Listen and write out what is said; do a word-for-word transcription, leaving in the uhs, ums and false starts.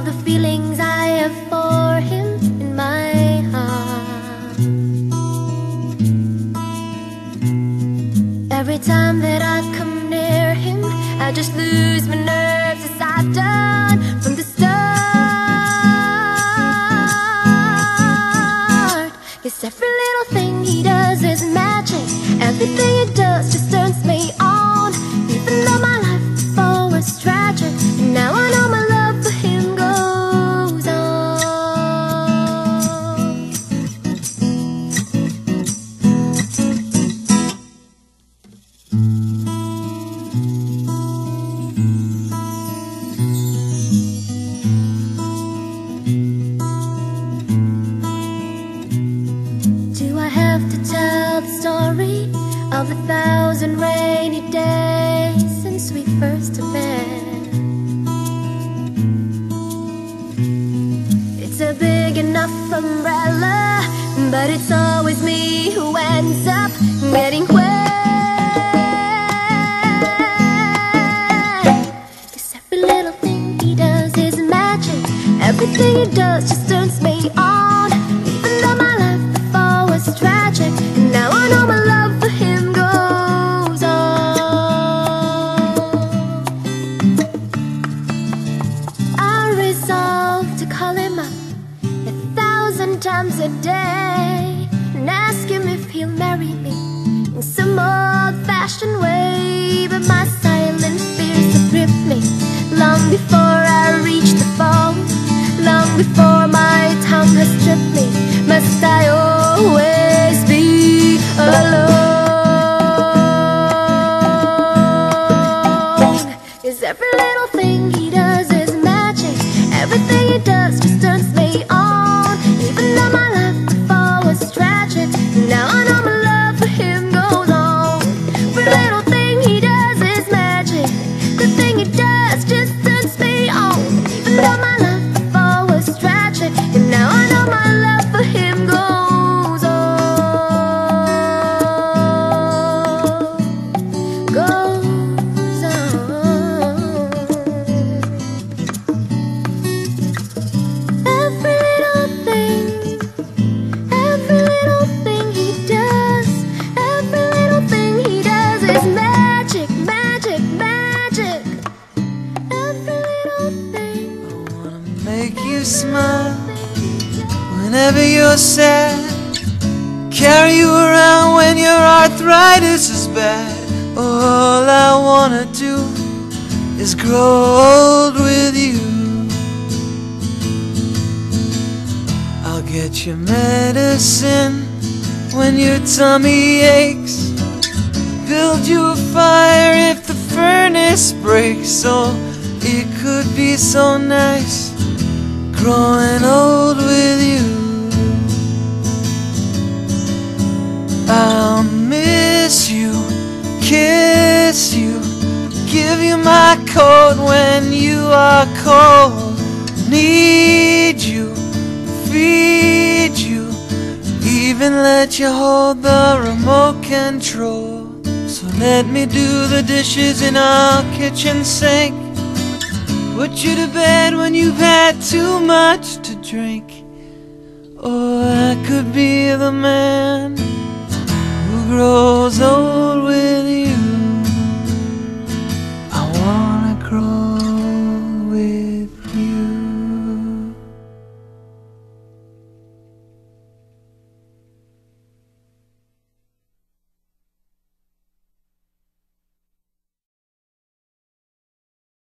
the feelings I have for him in my heart. Every time that I come near him, I just lose my nerves as I've done from the start. Yes, every little thing he does is magic. Everything he does just turns me on. Even though my life before was tragic, and now I know my love for him goes on. Do I have to tell the story of a thousand rainy days since we first met? It's a big enough umbrella, but it's always me who ends up getting wet. 'Cause every little thing he does is magic. Everything he does just turns me on. Even though my life before was tragic, and now I know my love for him goes on. I resolve to call him up a thousand times a day and ask him if he'll marry me in some old-fashioned way. But my silent fears have gripped me long before I reach the phone, long before my tongue has stripped me. Must I always be alone? 'Cause every little thing he does is magic. Everything he does just turns me on. Even though my life before was tragic, now I know my love for him goes on. Every little thing he does is magic. The thing he does just turns me on. Even though my life before was tragic, and now I know my love for him goes on. Goes on. Every little thing, every little thing he does, every little thing he does is magic, magic, magic. Every little thing. I wanna make you smile whenever you're sad, carry you around when your arthritis is bad. All I wanna do is grow old with you. I'll get you medicine when your tummy aches, build you a fire if the furnace breaks. Oh, it could be so nice growing old with you. I'll miss you, kiss you, give you my coat when you are cold. Need you, feed you, even let you hold the remote control. So let me do the dishes in our kitchen sink, put you to bed when you've had too much to drink. Oh, I could be the man who grows old with you.